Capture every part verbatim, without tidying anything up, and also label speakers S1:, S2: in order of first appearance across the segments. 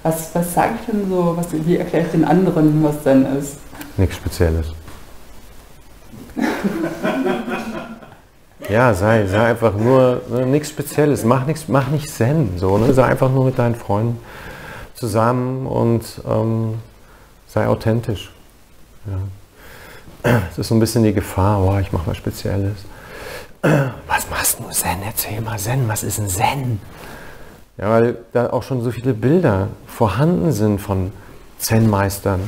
S1: Was, was sage ich denn so, was, wie erkläre ich den anderen, was Zen ist?
S2: Nichts Spezielles. Ja, sei, sei einfach nur, ne, nichts Spezielles, mach, nichts, mach nicht Zen, so, ne? Sei einfach nur mit deinen Freunden zusammen und ähm, sei authentisch. Ja. Es ist so ein bisschen die Gefahr, oh, ich mache was Spezielles. Was machst du Zen? Erzähl mal Zen, was ist ein Zen? Ja, weil da auch schon so viele Bilder vorhanden sind von Zen-Meistern.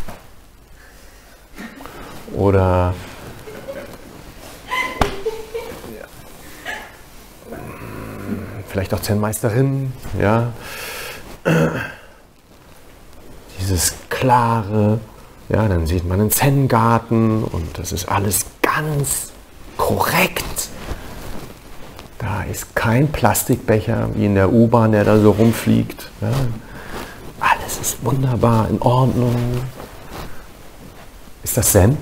S2: Oder vielleicht auch Zen-Meisterinnen, ja. Dieses klare, ja, dann sieht man einen Zen-Garten und das ist alles ganz korrekt. Da ist kein Plastikbecher wie in der U-Bahn, der da so rumfliegt. Ja. Alles ist wunderbar, in Ordnung. Ist das Zen?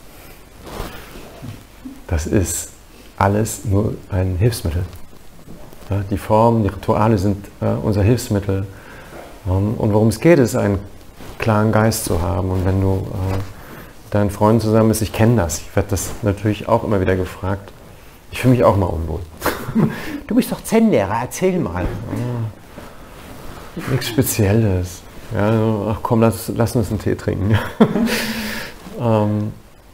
S2: Das ist alles nur ein Hilfsmittel. Ja, die Formen, die Rituale sind äh, unser Hilfsmittel. Um, und worum es geht, ist, einen klaren Geist zu haben. Und wenn du äh, mit deinen Freunden zusammen bist, ich kenne das, ich werde das natürlich auch immer wieder gefragt. Ich fühle mich auch mal unwohl. Du bist doch Zen-Lehrer, erzähl mal. Ja, nichts Spezielles. Ja, ach komm, lass, lass uns einen Tee trinken. ähm,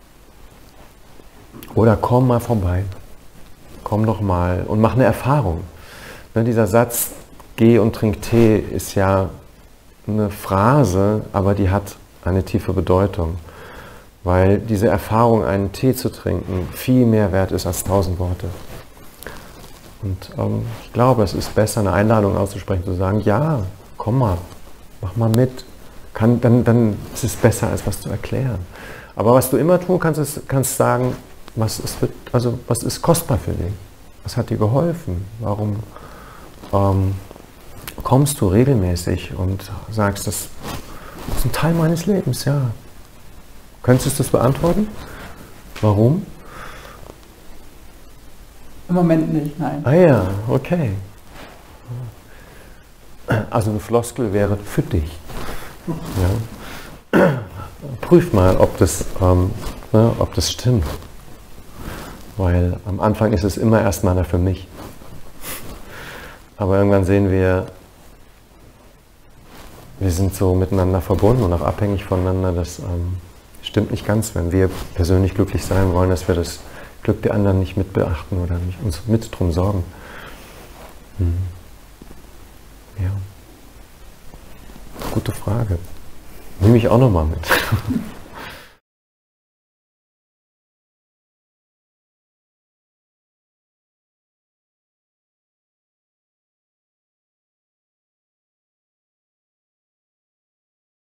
S2: oder komm mal vorbei. Komm doch mal und mach eine Erfahrung. Ne, dieser Satz, geh und trink Tee, ist ja eine Phrase, aber die hat eine tiefe Bedeutung. Weil diese Erfahrung, einen Tee zu trinken, viel mehr wert ist als tausend Worte. Und ähm, ich glaube, es ist besser, eine Einladung auszusprechen, zu sagen, ja, komm mal, mach mal mit. Kann, dann, dann ist es besser, als was zu erklären. Aber was du immer tun kannst, ist kannst sagen, was ist, also, was ist kostbar für dich? Was hat dir geholfen? Warum ähm, kommst du regelmäßig und sagst, das ist ein Teil meines Lebens, ja. Könntest du das beantworten? Warum?
S1: Im Moment nicht, nein.
S2: Ah ja, okay. Also eine Floskel wäre für dich. Ja. Prüf mal, ob das, ähm, ne, ob das stimmt. Weil am Anfang ist es immer erstmal für mich. Aber irgendwann sehen wir, wir sind so miteinander verbunden und auch abhängig voneinander. Das ähm, stimmt nicht ganz, wenn wir persönlich glücklich sein wollen, dass wir das Glück der anderen nicht mit beachten oder nicht uns mit drum sorgen. Hm. Ja. Gute Frage. Nehme ich auch nochmal mit.